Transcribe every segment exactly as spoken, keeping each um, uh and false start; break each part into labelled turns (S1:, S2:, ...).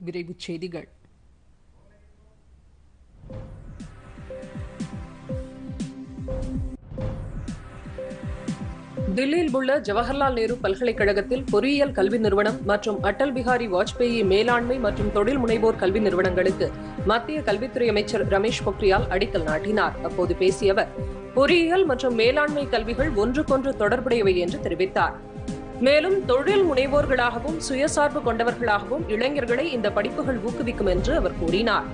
S1: விரைவுச் செய்திகள். தில்லியில் உள்ள ஜவஹர்லால் நேரு பல்கலைக்கழகத்தில் பொறியியல் கல்வி நிறுவனம் மற்றும் அடல் பிஹாரி வாஜ்பேயி மேலாண்மை மற்றும் தொழில் முனைவோர் கல்வி நிறுவனங்களுக்கு மத்திய கல்வித்துறை அமைச்சர் ரமேஷ் பொக்ரியால் அடிக்கல் நாட்டினார். அப்போது பேசிய அவர், பொறியியல் மற்றும் மேலாண்மை கல்விகள் ஒன்றுக்கொன்று தொடர்புடையவை என்று தெரிவித்தார். மேலும் தொழில் முனைவோர்களாகவும் சுயசார்பு கொண்டவர்களாகவும் இளைஞர்களை இந்த படிப்புகள் ஊக்குவிக்கும் என்று அவர் கூறினார்.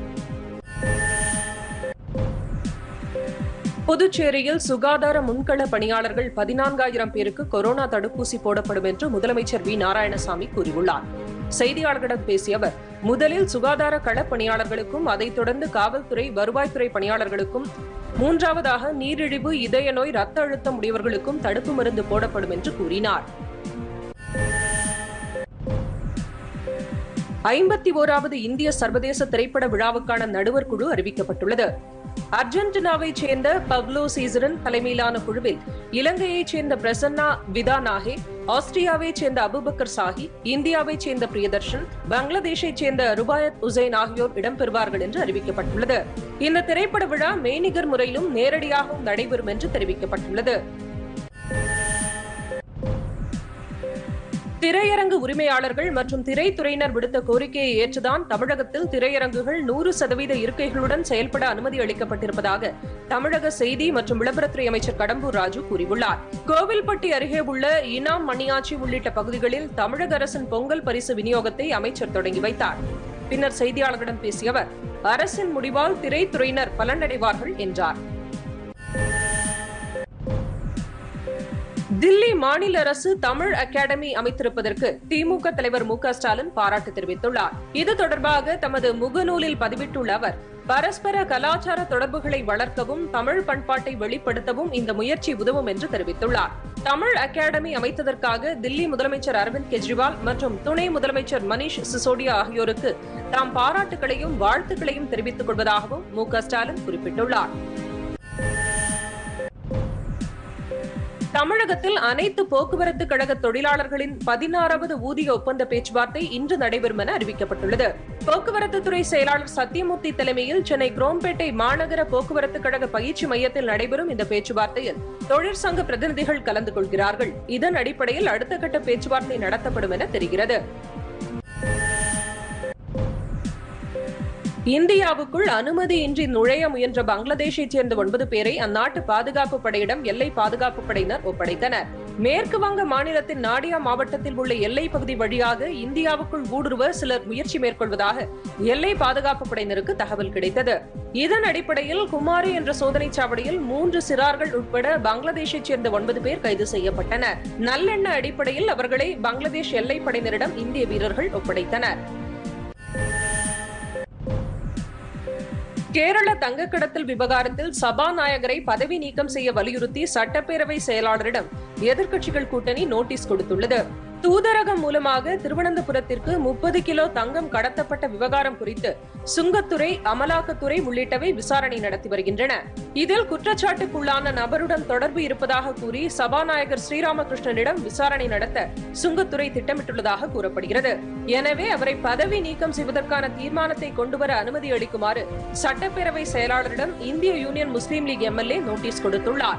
S1: புதுச்சேரியில் சுகாதார முன்கள பணியாளர்கள் பதினான்காயிரம் பேருக்கு கொரோனா தடுப்பூசி போடப்படும் என்று முதலமைச்சர் வி நாராயணசாமி கூறியுள்ளார். செய்தியாளர்களிடம் பேசிய அவர், முதலில் சுகாதார களப் பணியாளர்களுக்கும் அதைத் தொடர்ந்து காவல்துறை, வருவாய்த்துறை பணியாளர்களுக்கும், மூன்றாவதாக நீரிழிவு, இதய நோய், ரத்த அழுத்தம் உடையவர்களுக்கும் தடுப்பு மருந்து போடப்படும் என்று கூறினார். ஐம்பத்தி ஓராவது இந்திய சர்வதேச திரைப்பட விழாவுக்கான நடுவர் குழு அறிவிக்கப்பட்டுள்ளது. அர்ஜென்டினாவைச் சேர்ந்த பவ்லோ சீசரன் தலைமையிலான குழுவில் இலங்கையைச் சேர்ந்த பிரசன்னா விதானாகே, ஆஸ்திரியாவைச் சேர்ந்த அபுபக்கர் சாஹி, இந்தியாவைச் சேர்ந்த பிரியதர்ஷன், பங்களாதேஷைச் சேர்ந்த ருபாயத் உசைன் ஆகியோர் இடம்பெறுவார்கள் என்று அறிவிக்கப்பட்டுள்ளது. இந்த திரைப்பட விழா மெய்நிகர் முறையிலும் நேரடியாகவும் நடைபெறும் என்று தெரிவிக்கப்பட்டுள்ளது. திரையரங்கு உரிமையாளர்கள் மற்றும் திரைத்துறையினர் விடுத்த கோரிக்கையை ஏற்றுதான் தமிழகத்தில் திரையரங்குகள் நூறு சதவீத இருக்கைகளுடன் செயல்பட அனுமதி அளிக்கப்பட்டிருப்பதாக தமிழக செய்தி மற்றும் விளம்பரத்துறை அமைச்சர் கடம்பூர் ராஜு கூறியுள்ளார். கோவில்பட்டி அருகே உள்ள இனாம், மணியாச்சி உள்ளிட்ட பகுதிகளில் தமிழக அரசின் பொங்கல் பரிசு விநியோகத்தை அமைச்சர் தொடங்கி வைத்தார். பின்னர் செய்தியாளர்களிடம் பேசிய அவர், அரசின் முடிவால் திரைத்துறையினர் பலனடைவார்கள் என்றார். தில்லி மாநில அரசு தமிழ் அகாடமி அமைத்திருப்பதற்கு திமுக தலைவர் மு க ஸ்டாலின் பாராட்டு தெரிவித்துள்ளார். இது தொடர்பாக தமது முகநூலில் பதிவிட்டுள்ள அவர், பரஸ்பர கலாச்சார தொடர்புகளை வளர்க்கவும் தமிழ் பண்பாட்டை வெளிப்படுத்தவும் இந்த முயற்சி உதவும் என்று தெரிவித்துள்ளார். தமிழ் அகாடமி அமைத்ததற்காக தில்லி முதலமைச்சர் அரவிந்த் கெஜ்ரிவால் மற்றும் துணை முதலமைச்சர் மணீஷ் சிசோடியா ஆகியோருக்கு தாம் பாராட்டுகளையும் வாழ்த்துக்களையும் தெரிவித்துக் கொள்வதாகவும் மு க ஸ்டாலின் குறிப்பிட்டுள்ளார். தமிழகத்தில் அனைத்து போக்குவரத்து கழக தொழிலாளர்களின் பதினாறாவது ஊதிய ஒப்பந்த பேச்சுவார்த்தை இன்று நடைபெறும் என அறிவிக்கப்பட்டுள்ளது. போக்குவரத்து துறை செயலாளர் சத்தியமூர்த்தி தலைமையில் சென்னை குரோம்பேட்டை மாநகர போக்குவரத்து கழக பயிற்சி மையத்தில் நடைபெறும் இந்த பேச்சுவார்த்தையில் தொழிற்சங்க பிரதிநிதிகள் கலந்து கொள்கிறார்கள். இதன் அடிப்படையில் அடுத்த கட்ட பேச்சுவார்த்தை நடத்தப்படும் என தெரிகிறது. இந்தியாவுக்குள் அனுமதியின்றி நுழைய முயன்ற பங்களாதேஷைச் சேர்ந்த ஒன்பது பேரை அந்நாட்டு பாதுகாப்பு படையிடம் எல்லை பாதுகாப்பு படையினர் ஒப்படைத்தனர். மேற்கு வங்க மாநிலத்தின் நாடியா மாவட்டத்தில் உள்ள எல்லை பகுதி வழியாக இந்தியாவுக்குள் ஊடுருவ சிலர் முயற்சி மேற்கொள்வதாக எல்லை பாதுகாப்பு படையினருக்கு தகவல் கிடைத்தது. இதன் அடிப்படையில் குமாரி என்ற சோதனைச் சாவடியில் மூன்று சிறார்கள் உட்பட பங்களாதேஷைச் சேர்ந்த ஒன்பது பேர் கைது செய்யப்பட்டனர். நல்லெண்ண அடிப்படையில் அவர்களை பங்களாதேஷ் எல்லை படையினரிடம் இந்திய வீரர்கள் ஒப்படைத்தனர். கேரள தங்கக் கடத்தல் விவகாரத்தில் சபாநாயகரை பதவி நீக்கம் செய்ய வலியுறுத்தி சட்டப்பேரவை செயலாளரிடம் எதிர்க்கட்சிகள் கூட்டணி நோட்டீஸ் கொடுத்துள்ளது. தூதரகம் மூலமாக திருவனந்தபுரத்திற்கு முப்பது கிலோ தங்கம் கடத்தப்பட்ட விவகாரம் குறித்து சுங்கத்துறை, அமலாக்கத்துறை உள்ளிட்டவை விசாரணை நடத்தி வருகின்றன. இதில் குற்றச்சாட்டுக்குள்ளான நபருடன் தொடர்பு இருப்பதாக கூறி சபாநாயகர் ஸ்ரீராமகிருஷ்ணனிடம் விசாரணை நடத்த சுங்கத்துறை திட்டமிட்டுள்ளதாக கூறப்படுகிறது. எனவே அவரை பதவி நீக்கம் செய்வதற்கான தீர்மானத்தை கொண்டுவர அனுமதி அளிக்குமாறு சட்டப்பேரவை செயலாளரிடம் இந்திய யூனியன் முஸ்லீம் லீக் எம்எல்ஏ நோட்டீஸ் கொடுத்துள்ளார்.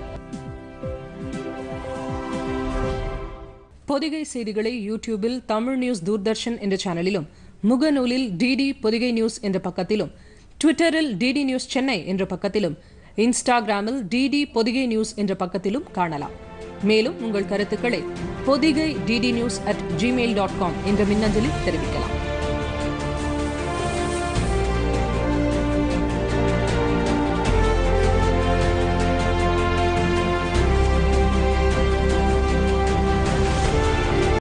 S1: பொதிகை செய்திகளை யூடியூபில் தமிழ் நியூஸ் தூர்தர்ஷன் என்ற சேனலிலும், முகநூலில் டிடி பொதிகை நியூஸ் என்ற பக்கத்திலும், ட்விட்டரில் டிடி நியூஸ் சென்னை என்ற பக்கத்திலும், இன்ஸ்டாகிராமில் டிடி பொதிகை நியூஸ் என்ற பக்கத்திலும் காணலாம். மேலும் உங்கள் கருத்துக்களை Pothigai DD news at Gmail dot com என்ற மின்னஞ்சலில் தெரிவிக்கலாம்.